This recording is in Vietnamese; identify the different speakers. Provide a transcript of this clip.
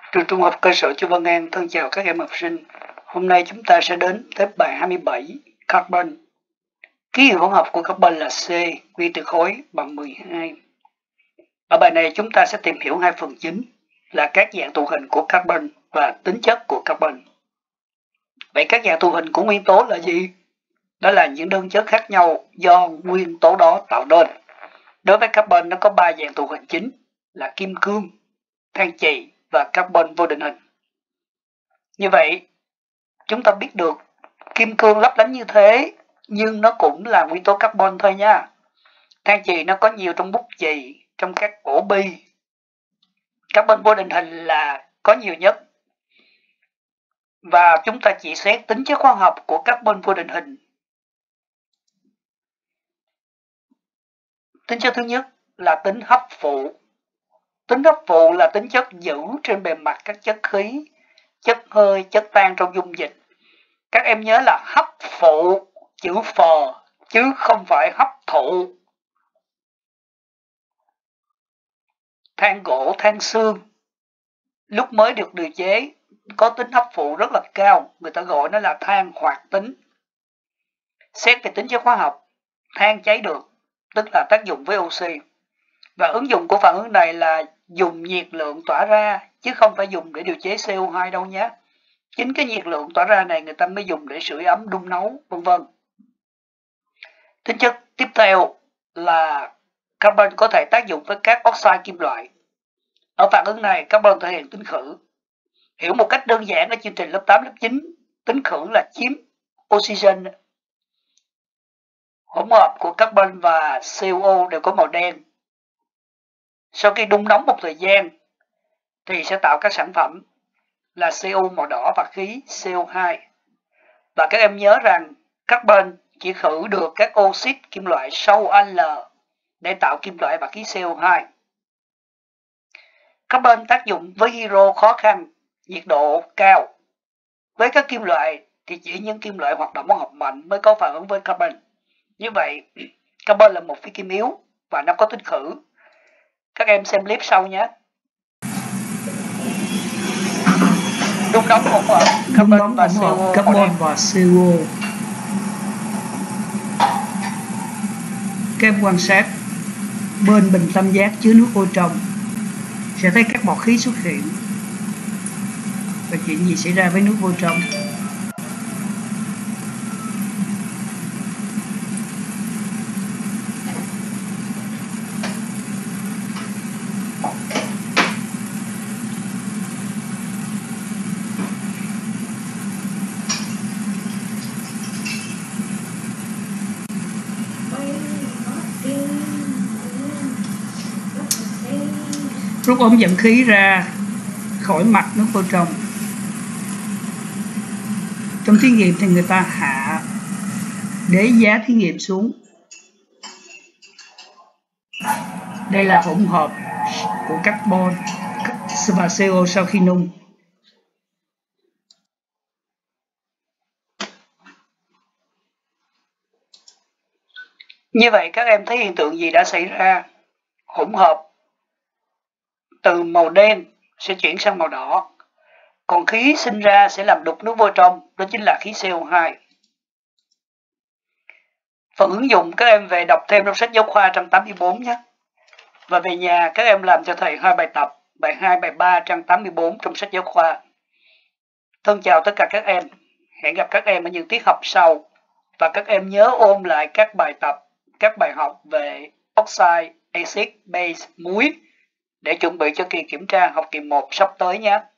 Speaker 1: Trường Trung học cơ sở Chu Văn An thân chào các em học sinh. Hôm nay chúng ta sẽ đến tới bài 27, Carbon. Ký hiệu hỗn hợp của carbon là C, quy từ khối bằng 12. Ở bài này chúng ta sẽ tìm hiểu hai phần chính là các dạng tụ hình của carbon và tính chất của carbon. Vậy các dạng tụ hình của nguyên tố là gì? Đó là những đơn chất khác nhau do nguyên tố đó tạo nên. Đối với carbon nó có 3 dạng tụ hình chính là kim cương, than chì và carbon vô định hình. Như vậy, chúng ta biết được kim cương lấp lánh như thế nhưng nó cũng là nguyên tố carbon thôi nha. Than chì nó có nhiều trong bút chì, trong các ổ bi. Carbon vô định hình là có nhiều nhất. Và chúng ta chỉ xét tính chất hóa học của carbon vô định hình. Tính chất thứ nhất là tính hấp phụ. Tính hấp phụ là tính chất giữ trên bề mặt các chất khí, chất hơi, chất tan trong dung dịch. Các em nhớ là hấp phụ, chữ phờ, chứ không phải hấp thụ. Than gỗ, than xương, lúc mới được điều chế, có tính hấp phụ rất là cao, người ta gọi nó là than hoạt tính. Xét về tính chất hóa học, than cháy được, tức là tác dụng với oxy. Và ứng dụng của phản ứng này là dùng nhiệt lượng tỏa ra, chứ không phải dùng để điều chế CO2 đâu nhé. Chính cái nhiệt lượng tỏa ra này người ta mới dùng để sưởi ấm đun nấu, vân vân. Tính chất tiếp theo là carbon có thể tác dụng với các oxide kim loại. Ở phản ứng này, carbon thể hiện tính khử. Hiểu một cách đơn giản ở chương trình lớp 8, lớp 9, tính khử là chiếm oxygen. Hỗn hợp của carbon và CO đều có màu đen. Sau khi đun nóng một thời gian thì sẽ tạo các sản phẩm là CO màu đỏ và khí CO2. Và các em nhớ rằng carbon chỉ khử được các oxit kim loại sau Al để tạo kim loại và khí CO2. Carbon tác dụng với hydro khó khăn, nhiệt độ cao. Với các kim loại thì chỉ những kim loại hoạt động hóa học mạnh mới có phản ứng với carbon. Như vậy, carbon là một phi kim yếu và nó có tính khử. Các em xem clip sau nhé. Đun nóng hỗn hợp carbon và CO. Các em quan sát bên bình tam giác chứa nước vô trong sẽ thấy các bọt khí xuất hiện. Và chuyện gì xảy ra với nước vô trong? Rút ống dẫn khí ra khỏi mặt nước vô trong. Trong thí nghiệm thì người ta hạ đế giá thí nghiệm xuống. Đây là hỗn hợp của carbon và CO sau khi nung. Như vậy các em thấy hiện tượng gì đã xảy ra? Hỗn hợp từ màu đen sẽ chuyển sang màu đỏ. Còn khí sinh ra sẽ làm đục nước vô trong, đó chính là khí CO2. Phần ứng dụng các em về đọc thêm trong sách giáo khoa 184 nhé. Và về nhà các em làm cho thầy 2 bài tập, bài 2, bài 3 trang 84 trong sách giáo khoa. Thân chào tất cả các em. Hẹn gặp các em ở những tiết học sau. Và các em nhớ ôn lại các bài tập, các bài học về oxide, acid, base, muối để chuẩn bị cho kỳ kiểm tra học kỳ 1 sắp tới nhé.